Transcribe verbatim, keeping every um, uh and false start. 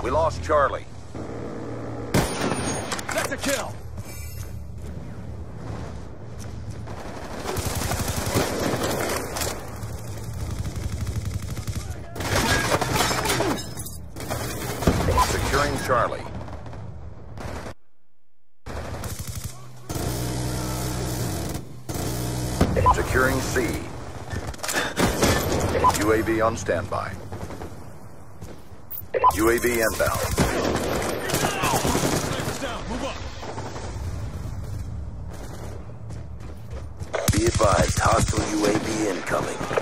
We lost Charlie. That's a kill! Securing Charlie. Securing C. U A V on standby. U A V inbound. Be advised, hostile U A V incoming.